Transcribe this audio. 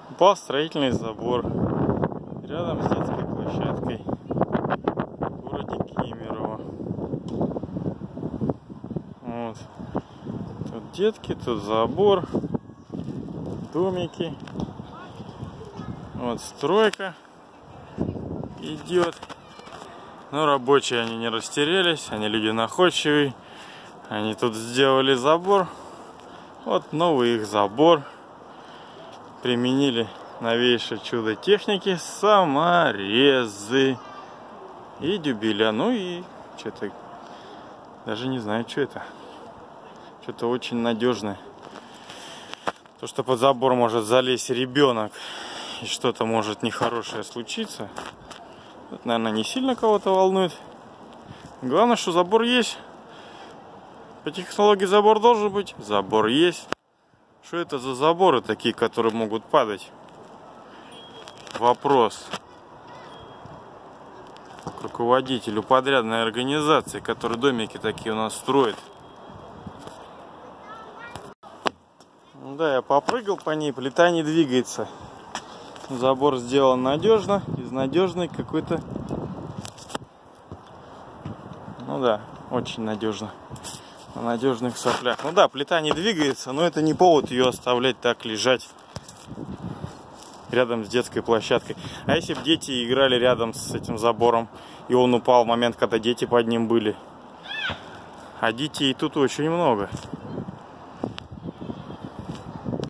Упал строительный забор рядом с детской площадкой в городе Кемерово. Вот. Тут детки, тут забор, домики. Вот стройка идет. Но рабочие они не растерялись, они люди находчивые. Они тут сделали забор. Вот новый их забор. Применили новейшее чудо техники, саморезы и дюбеля. Ну и что-то, даже не знаю, что это. Что-то очень надежное. То, что под забор может залезть ребенок и что-то может нехорошее случиться, это, наверное, не сильно кого-то волнует. Главное, что забор есть. По технологии забор должен быть. Забор есть. Что это за заборы такие, которые могут падать? Вопрос к руководителю подрядной организации, который домики такие у нас строит. Да, я попрыгал по ней, плита не двигается. Забор сделан надежно, из надежной какой-то. Ну да, очень надежно. На надежных соплях. Ну да, плита не двигается, но это не повод ее оставлять так лежать рядом с детской площадкой. А если бы дети играли рядом с этим забором, и он упал в момент, когда дети под ним были? А детей тут очень много.